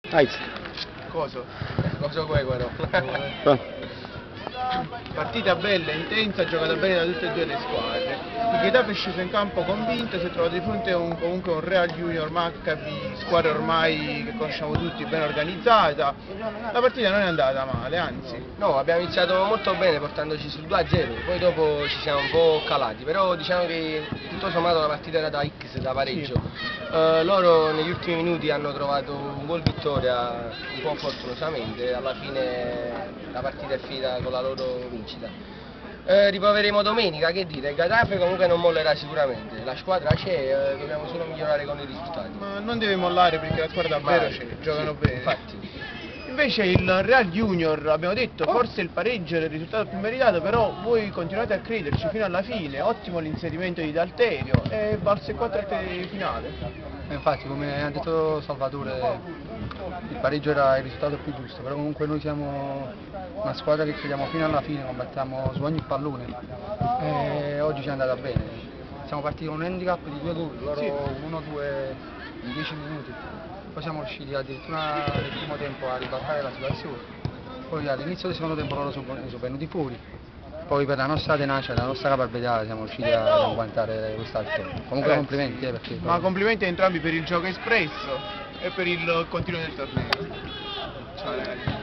Aiz. Cosa? Cosa vuoi però? Partita bella, intensa, giocata bene da tutte e due le squadre. Il Getafe è sceso in campo convinto, si è trovato di fronte a comunque un Real Junior Maccabi, squadra ormai che conosciamo tutti, ben organizzata. La partita non è andata male, anzi. No, abbiamo iniziato molto bene portandoci sul 2-0, poi dopo ci siamo un po' calati, però diciamo che tutto sommato la partita era da X, da pareggio. Sì. Loro negli ultimi minuti hanno trovato un gol vittoria un po' fortunosamente, alla fine la partita è finita con la loro vincita. Riproveremo domenica, che dire, il Getafe comunque non mollerà sicuramente, la squadra c'è, dobbiamo solo migliorare con i risultati. Ma non deve mollare perché la squadra davvero c'è, giocano bene. Infatti. Invece il Real Junior, abbiamo detto, forse il pareggio è il risultato più meritato, però voi continuate a crederci fino alla fine, ottimo l'inserimento di D'Alterio e valse 4 finale. Infatti, come ha detto Salvatore, il pareggio era il risultato più giusto, però comunque noi siamo una squadra che crediamo fino alla fine, combattiamo su ogni pallone e oggi ci è andata bene. Siamo partiti con un handicap di 2 gol, loro 1-2 in 10 minuti. Poi siamo riusciti addirittura nel primo tempo a ribaltare la situazione, poi all'inizio del secondo tempo loro sono venuti fuori, poi per la nostra tenacia e la nostra caparbietà siamo riusciti ad agguantare questa vittoria. Comunque complimenti perché... Ma complimenti a entrambi per il gioco espresso e per il continuo del torneo. Ciao ragazzi.